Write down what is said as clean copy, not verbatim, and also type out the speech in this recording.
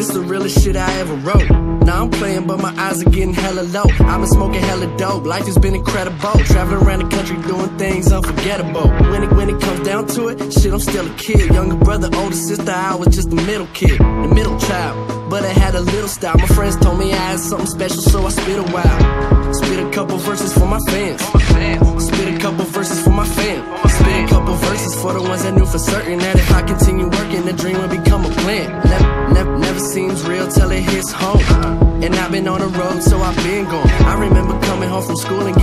This the realest shit I ever wrote. Now I'm playing, but my eyes are getting hella low. I've been smoking hella dope, life has been incredible. Traveling around the country doing things unforgettable. When it comes down to it, shit, I'm still a kid. Younger brother, older sister, I was just the middle kid, the middle child. But I had a little style. My friends told me I had something special, so I spit a while. Spit a couple verses for my fans. Spit a couple verses for my fam. Spit a couple verses for the ones that knew for certain that if I continue working, the dream would become a plan. Never seems real till it hits home. And I've been on the road, so I've been gone. I remember coming home from school and